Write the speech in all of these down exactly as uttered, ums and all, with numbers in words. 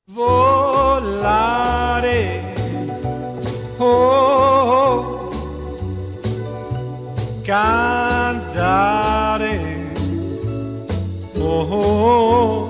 Volare, oh, cantare, oh,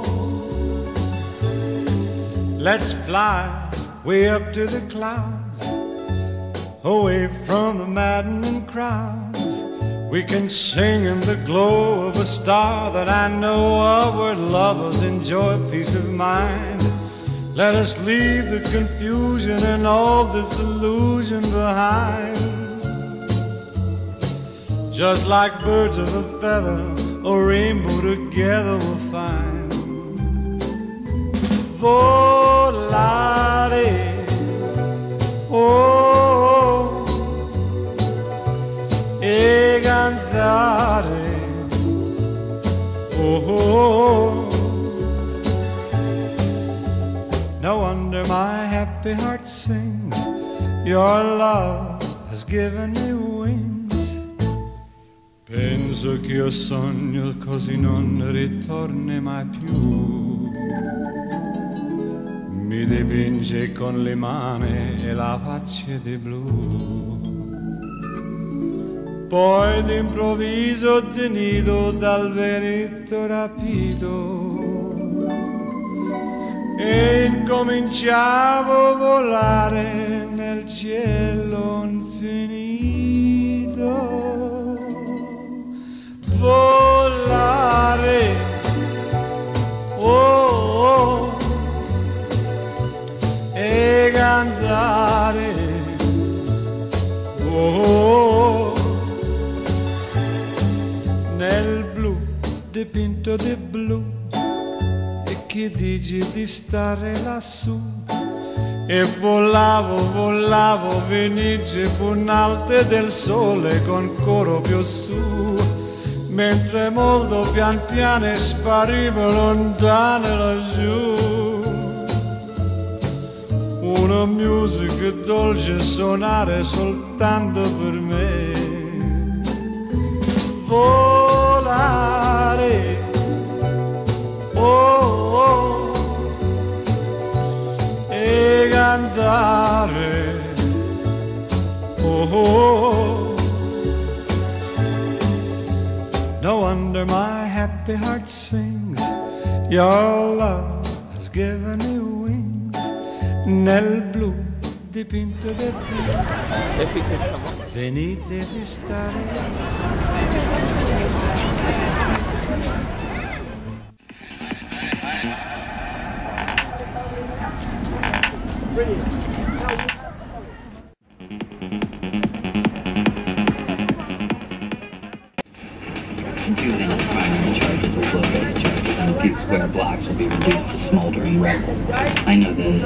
let's fly way up to the clouds, away from the maddening crowds. We can sing in the glow of a star that I know of, where lovers enjoy peace of mind. Let us leave the confusion and all this illusion behind. Just like birds of a feather, a rainbow together we'll find. Volare, oh, e cantare, oh. No wonder my happy heart sings. Your love has given me wings. Penso che io sogno così non ritorni mai più. Mi dipinge con le mani e la faccia di blu. Poi d'improvviso tenido dal vento rapido e incominciavo a volare nel cielo infinito. Volare, oh, oh, e cantare, oh, nel blu dipinto di blu. Che dici di stare lassù? E volavo, volavo, venice punalte del sole con coro più su, mentre molto pian piano sparivo lontane laggiù. Una musica dolce suonare soltanto per me. Volare, oh, oh, e cantare, oh, oh. No wonder my happy heart sings. Your love has given me wings. Nel blu dipinto di blu, venite di stare. Two and a half primary charges or flow-based charges, and a few square blocks will be reduced to smoldering rubble. I know this.